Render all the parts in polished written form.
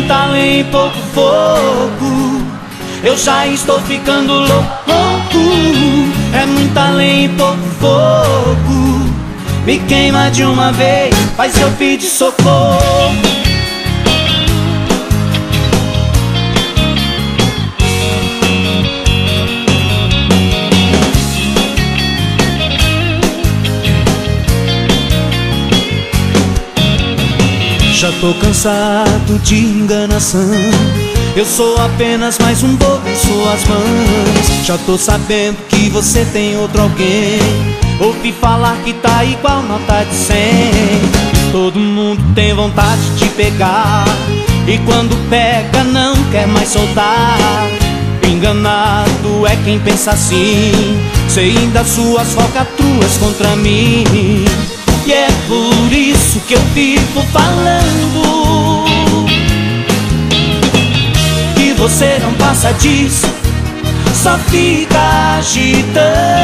muita lenha e pouco fogo. Eu já estou ficando louco. É muita lenha e pouco fogo. Me queima de uma vez, faz eu pedir socorro. Já tô cansado de enganação. Eu sou apenas mais um bobo em suas mãos. Já tô sabendo que você tem outro alguém. Ouvi falar que tá igual nota de 100. Todo mundo tem vontade de pegar, e quando pega não quer mais soltar. Enganado é quem pensa assim, sei das suas falcatruas contra mim. E é por isso que eu vivo falando que você não passa disso, só fica agitando.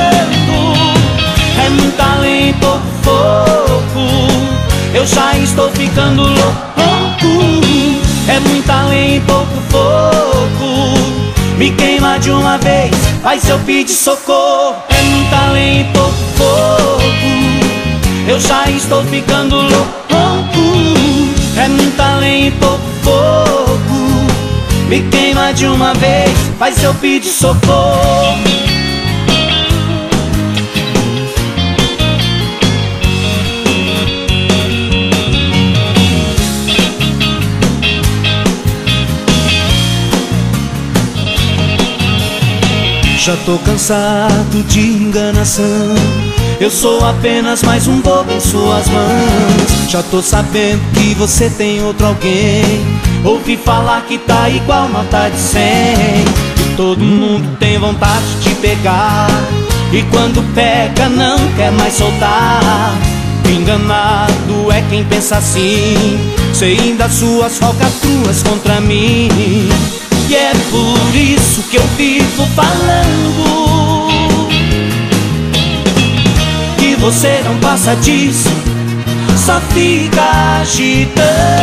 É muita lenha e pouco fogo. Eu já estou ficando louco. É muita lenha e pouco fogo. Me queima de uma vez, faz eu pedir socorro. É muita lenha e pouco fogo. Eu já estou ficando louco. É muita lenha e pouco fogo. Me queima de uma vez, faz eu pedir socorro. Já tô cansado de enganação. Eu sou apenas mais um bobo em suas mãos. Já tô sabendo que você tem outro alguém. Ouvi falar que tá igual nota de 100. E todo mundo tem vontade de pegar, e quando pega não quer mais soltar. Enganado é quem pensa assim, sei das suas falcatruas contra mim. E é por isso que eu vivo falando que você não passa disso, só fica agitando.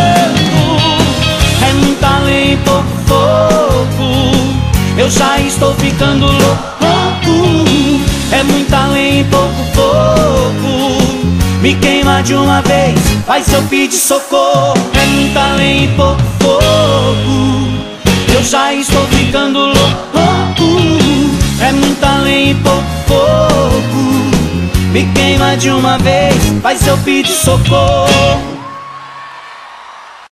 É muita lenha e pouco fogo. Eu já estou ficando louco. É muita lenha e pouco fogo. Me queima de uma vez, faz eu pedir socorro. É muita lenha e pouco fogo. Eu já estou ficando louco. É muita lenha e pouco fogo. Me queima de uma vez, faz eu pedir socorro.